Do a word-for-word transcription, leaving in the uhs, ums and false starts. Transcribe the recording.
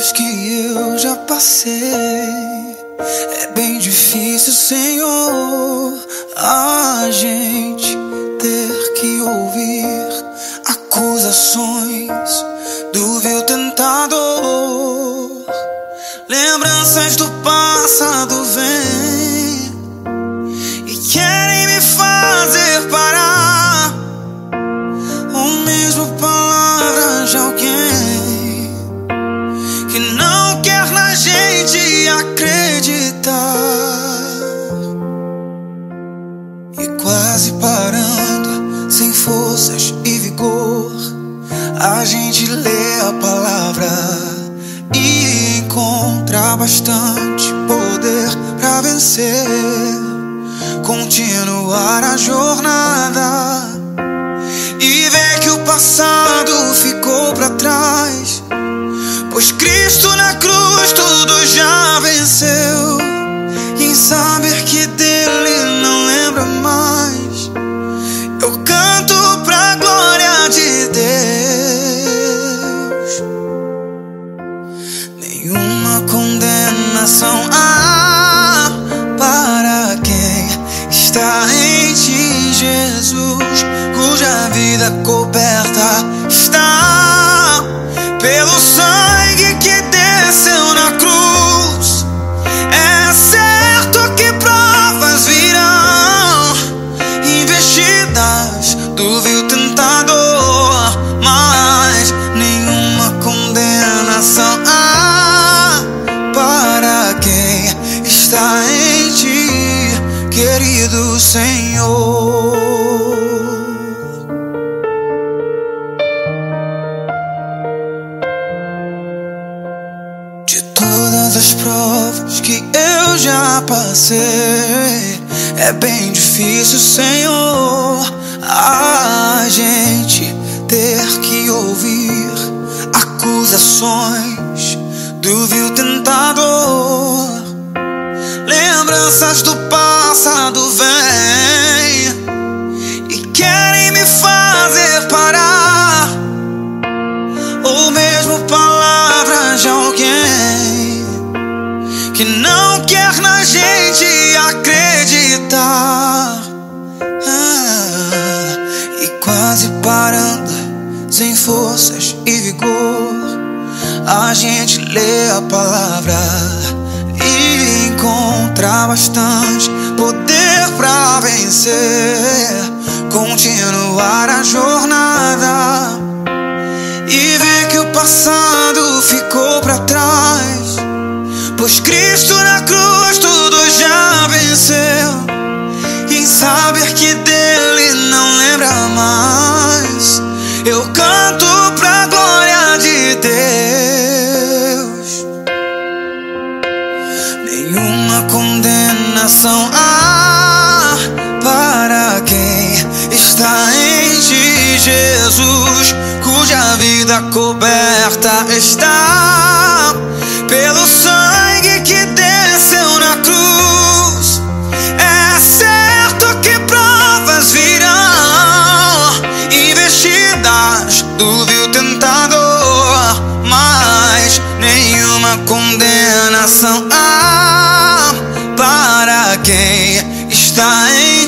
provas que eu já passei. É bem difícil, Senhor, a gente ter que ouvir acusações do vil tentador. Lembranças do passado vêm e querem me fazer parar, ou mesmo palavras de alguém que não quer na gente acreditar. E quase parando, sem forças e vigor, a gente lê a palavra e encontra bastante poder pra vencer, continuar a jornada e ver que o passado ficou pra trás, pois Cristo na cruz tudo já venceu. E em saber que dele não lembra mais, eu canto pra glória de Deus. Nenhuma condenação há para quem está em ti, Jesus, cuja vida coberta está pelo sangue que desceu na cruz. É certo que provas virão, investidas do vil tentador, mas nenhuma condenação há para quem está em ti, querido Senhor. De todas as provas que eu já passei, é bem difícil, Senhor, a gente ter que ouvir acusações do vil tentador. Lembranças do passado vêm e querem me fazer parar, ou mesmo palavras de alguém que não quer na gente acreditar. Ah, e quase parando, sem forças e vigor, a gente lê a palavra e encontra bastante poder pra vencer, continuar a jornada e ver que o passado ficou pra trás, pois Cristo na cruz tudo já venceu. E em saber que dele não lembra mais, eu canto pra glória de Deus. Nenhuma condenação há para quem está em ti, Jesus, cuja vida coberta está pelo sangue que desceu na cruz. É certo que provas virão, investidas do vil tentador, mas nenhuma condenação há para quem está em